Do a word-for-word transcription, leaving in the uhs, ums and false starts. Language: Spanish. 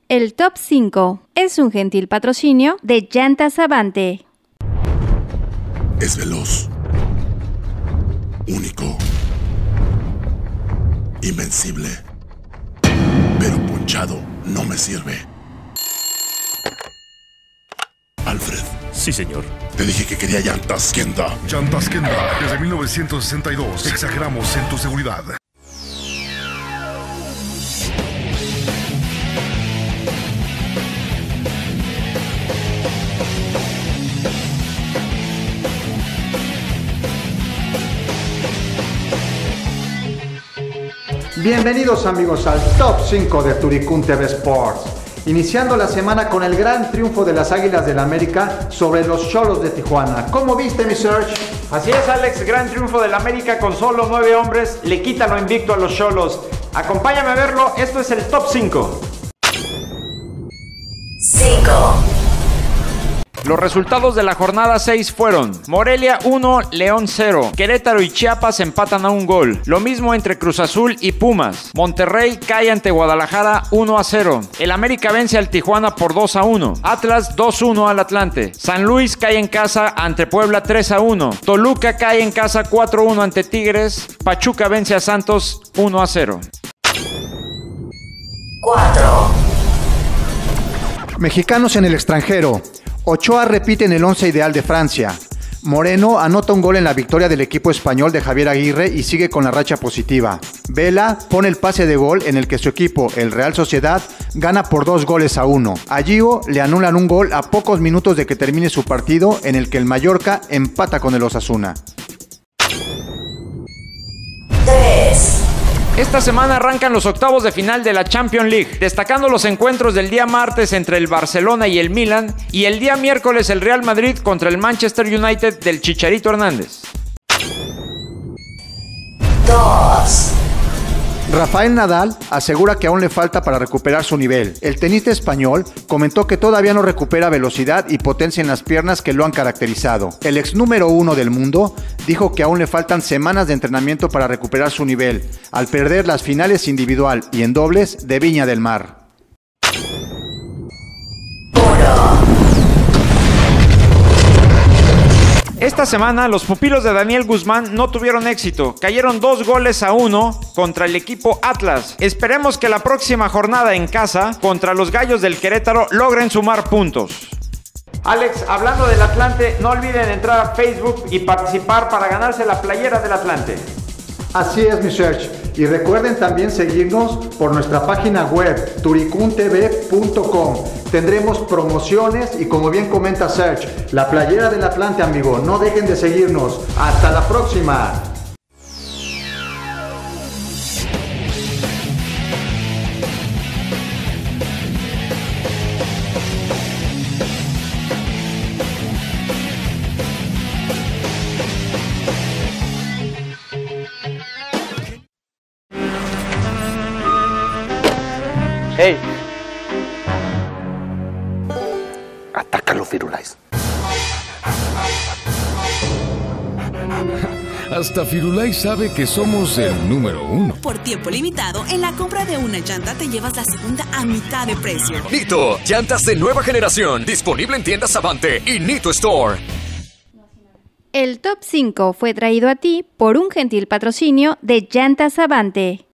El Top cinco es un gentil patrocinio de Llantas Avante. Es veloz, único, invencible, pero ponchado no me sirve. Alfred. Sí, señor. Te dije que quería llantas Kenda. Llantas Kenda, desde mil novecientos sesenta y dos. Exageramos en tu seguridad. Bienvenidos amigos al Top cinco de Turicún T V Sports. Iniciando la semana con el gran triunfo de las Águilas del América sobre los Xolos de Tijuana. ¿Cómo viste, mi Serge? Así es, Alex, gran triunfo del América con solo nueve hombres, le quita lo invicto a los Xolos. Acompáñame a verlo, esto es el Top cinco. cinco. Los resultados de la jornada seis fueron: Morelia uno, León cero, Querétaro y Chiapas empatan a un gol, lo mismo entre Cruz Azul y Pumas, Monterrey cae ante Guadalajara uno a cero, el América vence al Tijuana por dos a uno, Atlas dos uno al Atlante, San Luis cae en casa ante Puebla tres a uno, Toluca cae en casa cuatro a uno ante Tigres, Pachuca vence a Santos uno a cero. cuatro. Mexicanos en el extranjero. Ochoa repite en el once ideal de Francia. Moreno anota un gol en la victoria del equipo español de Javier Aguirre y sigue con la racha positiva. Vela pone el pase de gol en el que su equipo, el Real Sociedad, gana por dos goles a uno. A Gio le anulan un gol a pocos minutos de que termine su partido, en el que el Mallorca empata con el Osasuna. tres. Esta semana arrancan los octavos de final de la Champions League, destacando los encuentros del día martes entre el Barcelona y el Milan, y el día miércoles el Real Madrid contra el Manchester United del Chicharito Hernández. dos. Rafael Nadal asegura que aún le falta para recuperar su nivel. El tenista español comentó que todavía no recupera velocidad y potencia en las piernas que lo han caracterizado. El ex número uno del mundo dijo que aún le faltan semanas de entrenamiento para recuperar su nivel, al perder las finales individual y en dobles de Viña del Mar. Esta semana los pupilos de Daniel Guzmán no tuvieron éxito, cayeron dos goles a uno contra el equipo Atlas. Esperemos que la próxima jornada en casa contra los Gallos del Querétaro logren sumar puntos. Alex, hablando del Atlante, no olviden entrar a Facebook y participar para ganarse la playera del Atlante. Así es, mi Serge. Y recuerden también seguirnos por nuestra página web turicún t v punto com. Tendremos promociones y, como bien comenta Serge, la playera del Atlante, amigo. No dejen de seguirnos. ¡Hasta la próxima! ¡Hey! Atácalo, Firulais. Hasta Firulais sabe que somos el número uno. Por tiempo limitado, en la compra de una llanta te llevas la segunda a mitad de precio. Nito, llantas de nueva generación, disponible en tiendas Avante y Nito Store. El Top cinco fue traído a ti por un gentil patrocinio de Llantas Avante.